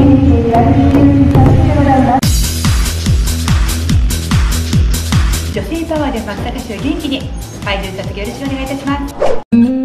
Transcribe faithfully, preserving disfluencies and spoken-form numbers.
女性パワーで松阪市を元気に、はい、という早速よろしくお願いいたします。